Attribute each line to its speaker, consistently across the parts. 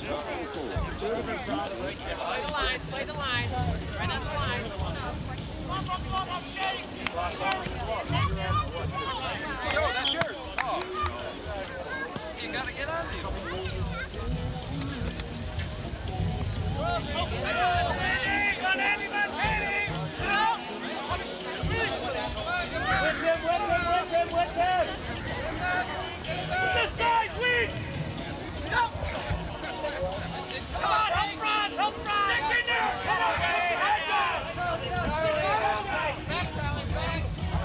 Speaker 1: Play the line. Right on the line.
Speaker 2: Yo, that's yours. Oh. You gotta get on these.
Speaker 1: With him. This side, weak. Come on, help front. Stick in there. Come on, head down. Back, Charlie, back.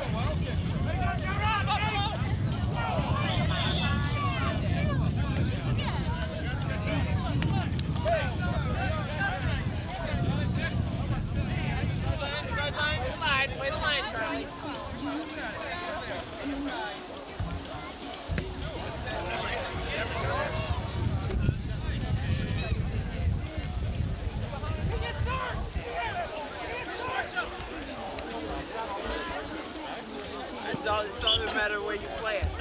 Speaker 1: Play the line, Charlie.
Speaker 3: It doesn't matter where you play it.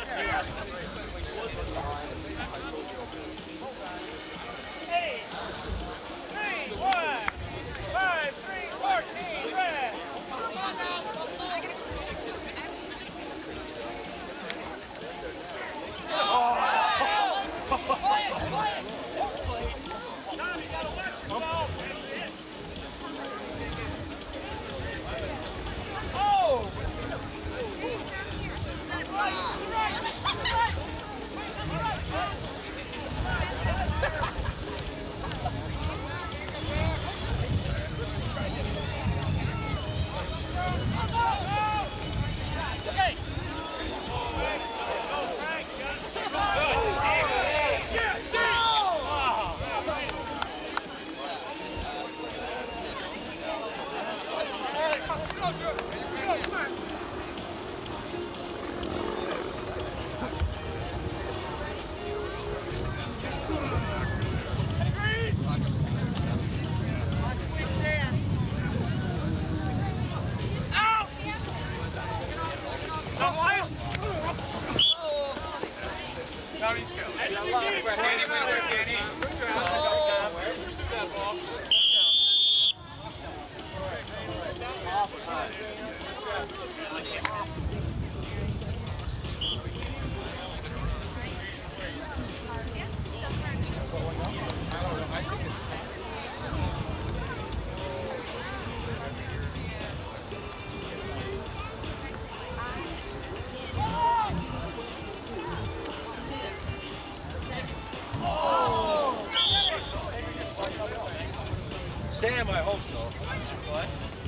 Speaker 1: 8, 3, 1, 5, 3, 14, red. Tommy, you gotta watch yourself. Oh!
Speaker 2: Damn, I hope so. What?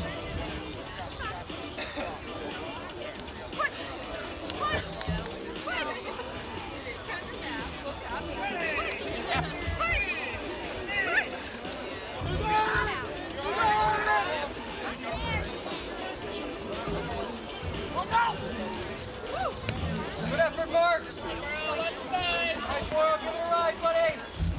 Speaker 2: Good effort, Mark. Nice work. Give it a ride, buddy.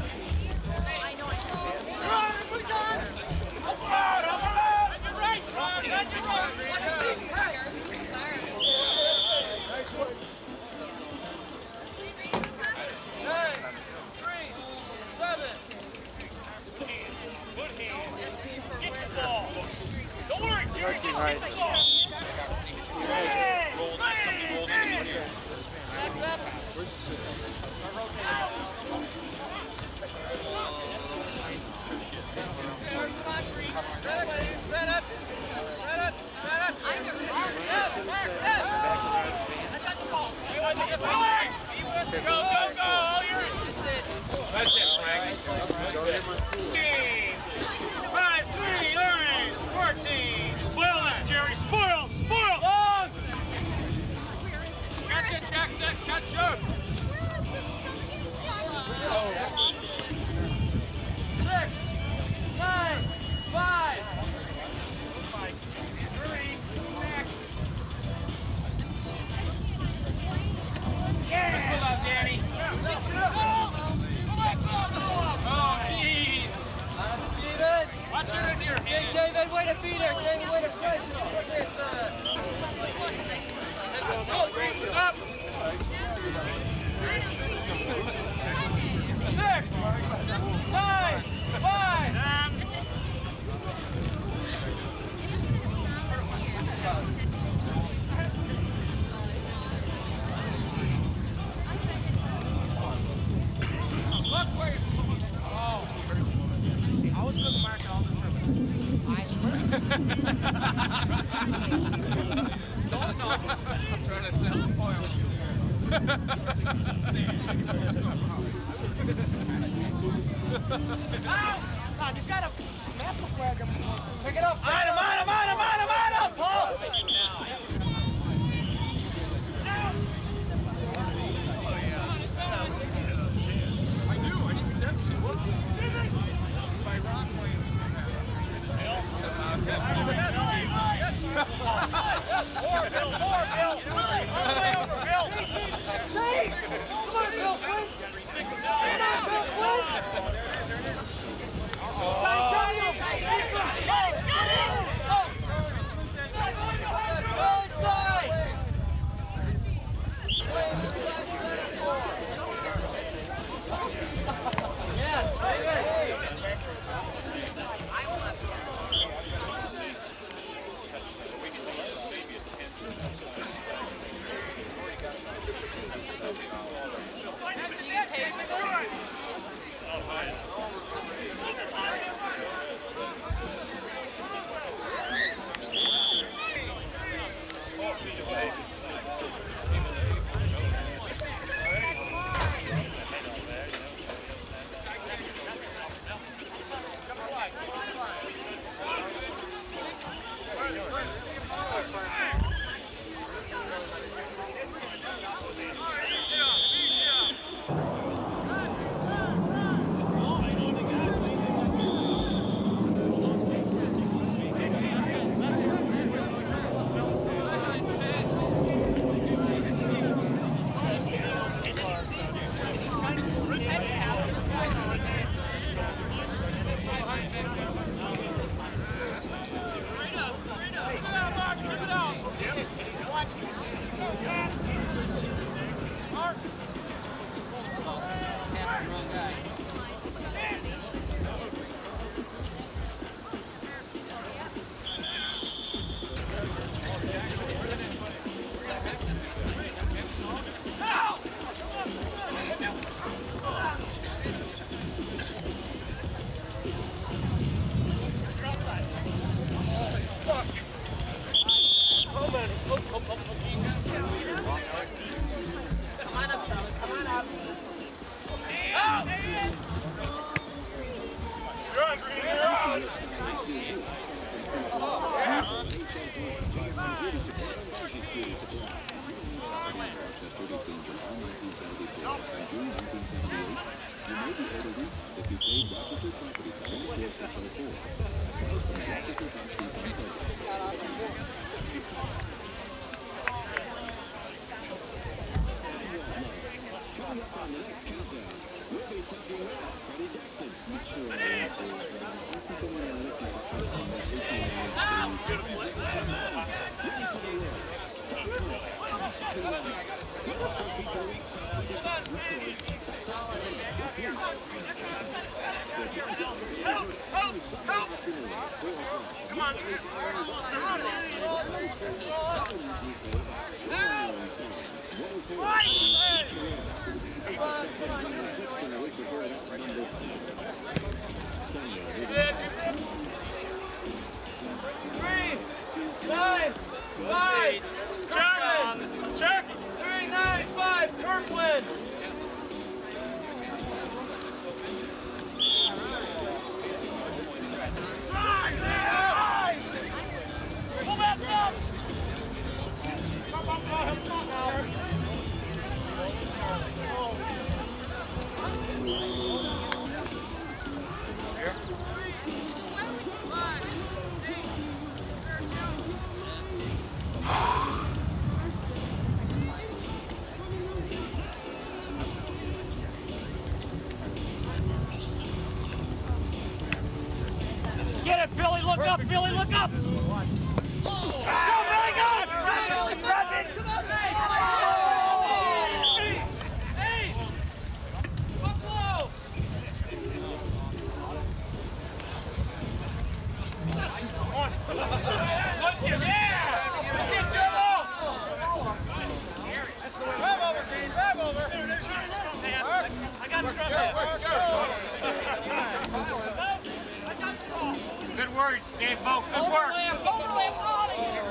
Speaker 1: That's it, Frank. 5-3, orange, 14. Spoil that, Jerry. Spoil. Long. Catch it, Jackson. Catch up. 6, 9, 5. 3, back. Yeah. Pull up, Danny. Oh, geez. Watch her in your hand.
Speaker 3: David, way to be there. David, way to press.
Speaker 1: Up. on, you've got to snap the flag.
Speaker 3: Pick it up. Mine him, Paul.
Speaker 2: I do. I need redemption. My rock playing.
Speaker 1: More, Bill. All the way over, Bill. Chase! Come on, Bill Flynn. Come on, Bill Flynn. Stop trying to get it. Well inside. Yes, very good.
Speaker 4: Do you pay for this?
Speaker 1: Get it, Billy, look up, Billy, look up! Go, Billy, go! Hey! Buffalo! What's your, yeah! That's it, Turbo!
Speaker 3: Grab over, Dean, grab over.
Speaker 1: I got Good words, Dave Volk. Good work. Overlap, we're out of here.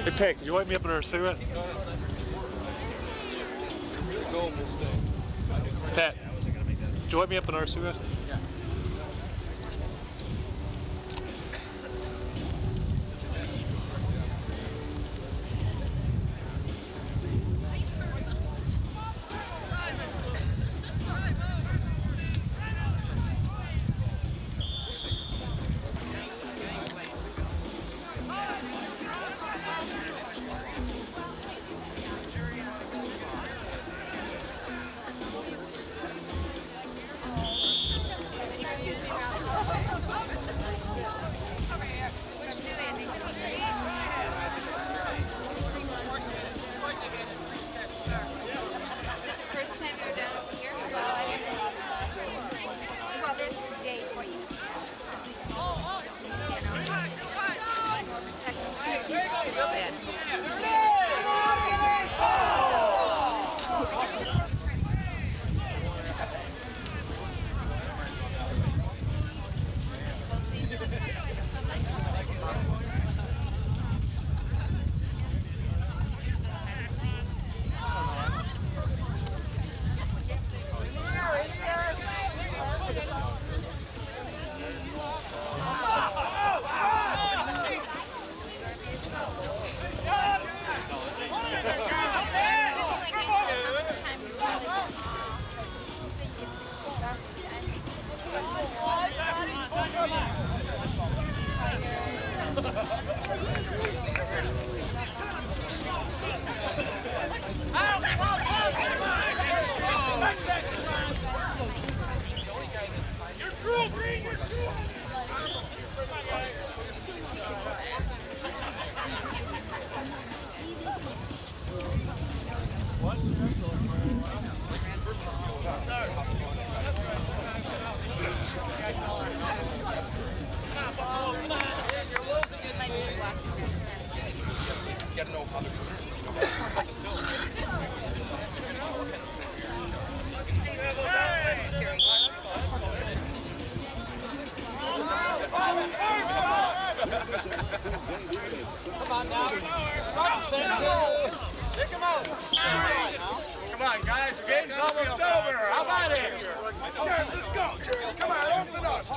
Speaker 5: Hey, Pick, could you wipe me up another cigarette? Pat, could you wipe me up another cigarette?
Speaker 2: Yeah.
Speaker 3: Come on now. Take him out. Come on, guys. The game's almost over. How about it? Jared, let's go. Come on, open it up.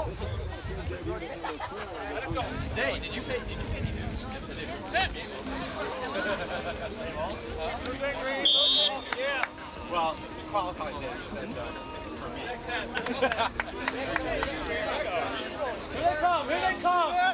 Speaker 2: Hey, did you pay any dues? Yes, I did.
Speaker 3: Yeah.
Speaker 5: Well, qualified there, you said for me.
Speaker 3: Here they come. Here they come.